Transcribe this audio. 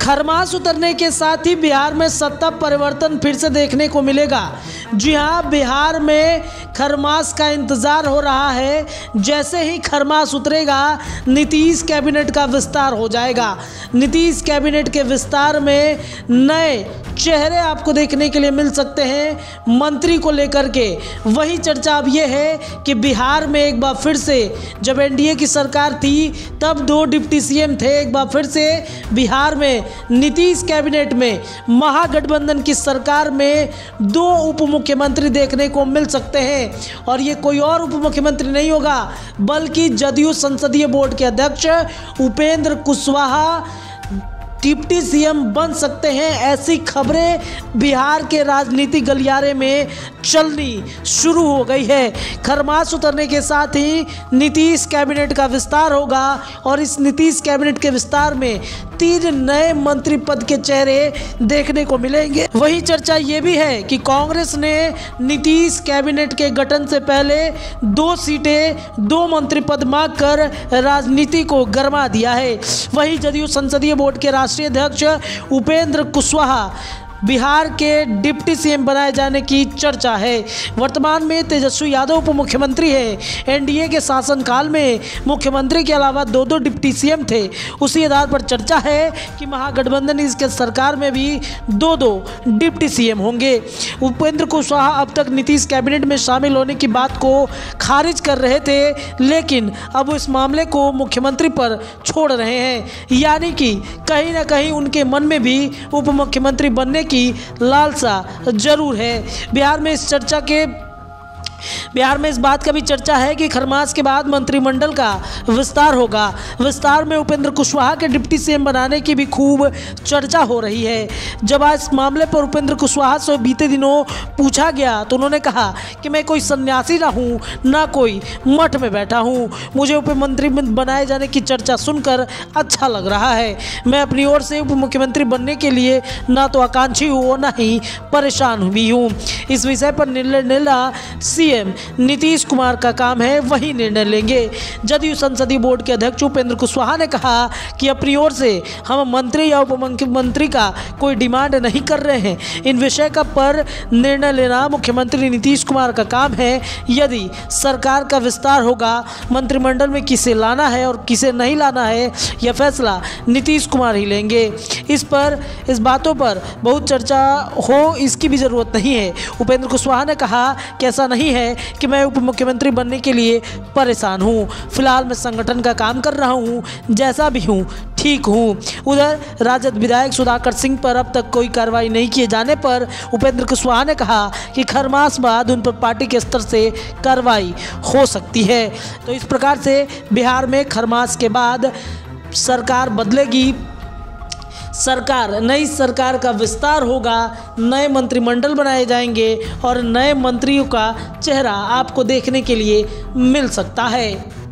खरमास उतरने के साथ ही बिहार में सत्ता परिवर्तन फिर से देखने को मिलेगा। जी हां, बिहार में खरमास का इंतज़ार हो रहा है। जैसे ही खरमास उतरेगा नीतीश कैबिनेट का विस्तार हो जाएगा। नीतीश कैबिनेट के विस्तार में नए चेहरे आपको देखने के लिए मिल सकते हैं मंत्री को लेकर के। वही चर्चा अब ये है कि बिहार में एक बार फिर से, जब एनडीए की सरकार थी तब 2 डिप्टी सीएम थे, एक बार फिर से बिहार में नीतीश कैबिनेट में महागठबंधन की सरकार में 2 उप मुख्यमंत्री देखने को मिल सकते हैं। और ये कोई और उप मुख्यमंत्री नहीं होगा बल्कि जदयू संसदीय बोर्ड के अध्यक्ष उपेंद्र कुशवाहा डिप्टी सीएम बन सकते हैं। ऐसी खबरें बिहार के राजनीतिक गलियारे में चलनी शुरू हो गई है। खरमास उतरने के साथ ही नीतीश कैबिनेट का विस्तार होगा और इस नीतीश कैबिनेट के विस्तार में 3 नए मंत्री पद के चेहरे देखने को मिलेंगे। वही चर्चा ये भी है कि कांग्रेस ने नीतीश कैबिनेट के गठन से पहले 2 सीटें, 2 मंत्री पद मांगकर राजनीति को गरमा दिया है। वही जदयू संसदीय बोर्ड के राष्ट्रीय अध्यक्ष उपेंद्र कुशवाहा बिहार के डिप्टी सीएम बनाए जाने की चर्चा है। वर्तमान में तेजस्वी यादव उप मुख्यमंत्री है। एनडीए के शासनकाल में मुख्यमंत्री के अलावा 2 डिप्टी सीएम थे। उसी आधार पर चर्चा है कि महागठबंधन इसके सरकार में भी 2 डिप्टी सीएम होंगे। उपेंद्र कुशवाहा अब तक नीतीश कैबिनेट में शामिल होने की बात को खारिज कर रहे थे, लेकिन अब इस मामले को मुख्यमंत्री पर छोड़ रहे हैं। यानी कि कहीं ना कहीं उनके मन में भी उप मुख्यमंत्री बनने की लालसा जरूर है। बिहार में इस बात का भी चर्चा है कि खरमास के बाद मंत्रिमंडल का विस्तार होगा। विस्तार में उपेंद्र कुशवाहा के डिप्टी सीएम बनाने की भी खूब चर्चा हो रही है। जब आज इस मामले पर उपेंद्र कुशवाहा से बीते दिनों पूछा गया तो उन्होंने कहा कि मैं कोई सन्यासी ना हूँ, ना कोई मठ में बैठा हूँ। मुझे उप मंत्री बनाए जाने की चर्चा सुनकर अच्छा लग रहा है। मैं अपनी ओर से उप मुख्यमंत्री बनने के लिए ना तो आकांक्षी हूँ और ना ही परेशान भी हूँ। इस विषय पर निर्णय लेना सीएम नीतीश कुमार का काम है, वही निर्णय लेंगे। जदयू संसदीय बोर्ड के अध्यक्ष उपेंद्र कुशवाहा ने कहा कि अपनी ओर से हम मंत्री या उप मुख्यमंत्री का कोई डिमांड नहीं कर रहे हैं। इन विषय का पर निर्णय लेना मुख्यमंत्री नीतीश कुमार का काम है। यदि सरकार का विस्तार होगा, मंत्रिमंडल में किसे लाना है और किसे नहीं लाना है, यह फैसला नीतीश कुमार ही लेंगे। इस बातों पर बहुत चर्चा हो, इसकी भी ज़रूरत नहीं है। उपेंद्र कुशवाहा ने कहा कि ऐसा नहीं है कि मैं उप मुख्यमंत्री बनने के लिए परेशान हूँ। फिलहाल मैं संगठन का काम कर रहा हूँ, जैसा भी हूँ ठीक हूँ। उधर राजद विधायक सुधाकर सिंह पर अब तक कोई कार्रवाई नहीं किए जाने पर उपेंद्र कुशवाहा ने कहा कि खरमास बाद उन पर पार्टी के स्तर से कार्रवाई हो सकती है। तो इस प्रकार से बिहार में खरमास के बाद सरकार बदलेगी, नई सरकार का विस्तार होगा, नए मंत्रिमंडल बनाए जाएंगे और नए मंत्रियों का चेहरा आपको देखने के लिए मिल सकता है।